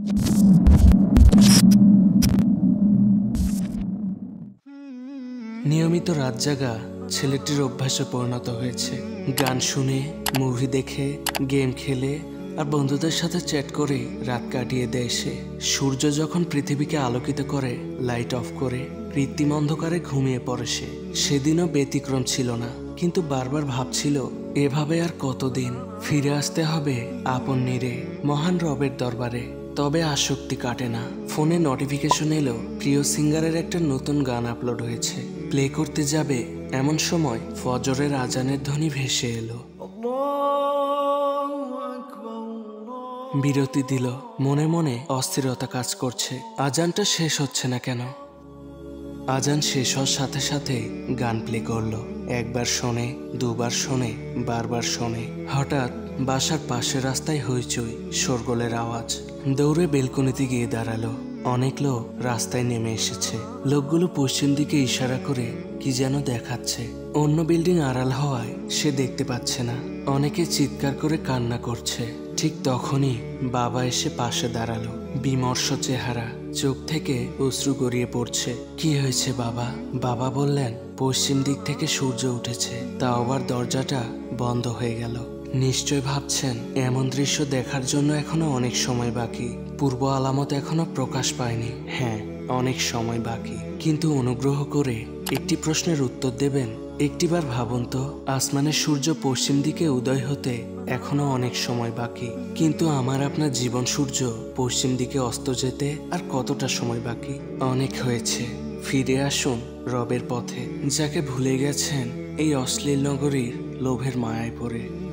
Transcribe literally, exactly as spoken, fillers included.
নিয়মিত রাত জাগা ছেলেটির অভ্যাসে পরিণত হয়েছে। গান শুনে, মুভি দেখে, গেম খেলে আর বন্ধুদের সাথে চ্যাট করে রাত কাটিয়ে দেয় সে। সূর্য যখন পৃথিবীকে আলোকিত করে লাইট অফ করে কৃত্রিম অন্ধকারে ঘুমিয়ে পড়ে সে। সেদিনও ব্যতিক্রম ছিল না, কিন্তু বারবার ভাবছিল এভাবে আর কতদিন। ফিরে আসতে হবে আপন নিরে মহান রবের দরবারে। তবে আসক্তি কাটে না। ফোনে নোটিফিকেশন এলো প্রিয় সিঙ্গারের একটা নতুন গান আপলোড হয়েছে। প্লে করতে যাবে এমন সময় ফজরের আজানের ধ্বনি ভেসে এলো। বিরতি দিল। মনে মনে অস্থিরতা কাজ করছে। আজানটা শেষ হচ্ছে না কেন? আজান শেষ হওয়ার সাথে সাথে গান প্লে করলো। একবার শোনে, দুবার শোনে, বারবার শোনে। হঠাৎ বাসার পাশের রাস্তায় হইচই, শোরগোলের আওয়াজ। দৌড়ে বেলকনিতে গিয়ে দাঁড়ালো। অনেক লোক রাস্তায় নেমে এসেছে। লোকগুলো পশ্চিম দিকে ইশারা করে কি যেন দেখাচ্ছে। অন্য বিল্ডিং আড়াল হওয়ায় সে দেখতে পাচ্ছে না। অনেকে চিৎকার করে কান্না করছে। ঠিক তখনই বাবা এসে পাশে দাঁড়ালো। বিমর্ষ চেহারা, চোখ থেকে অশ্রু গড়িয়ে পড়ছে। কি হয়েছে বাবা? বাবা বললেন পশ্চিম দিক থেকে সূর্য উঠেছে, তা আবার দরজাটা বন্ধ হয়ে গেল। নিশ্চয় ভাবছেন এমন দৃশ্য দেখার জন্য এখনো অনেক সময় বাকি। পূর্ব আলামত এখনো প্রকাশ পায়নি। হ্যাঁ, অনেক সময় বাকি। কিন্তু অনুগ্রহ করে একটি প্রশ্নের উত্তর দেবেন। একটিবার ভাবুন তো, আসমানের সূর্য পশ্চিম দিকে উদয় হতে এখনো অনেক সময় বাকি, কিন্তু আমার আপনার জীবন সূর্য পশ্চিম দিকে অস্ত যেতে আর কতটা সময় বাকি? অনেক হয়েছে। ফিরে আসুন রবের পথে, যাকে ভুলে গেছেন এই অশ্লীল নগরীর লোভের মায়ায় পড়ে।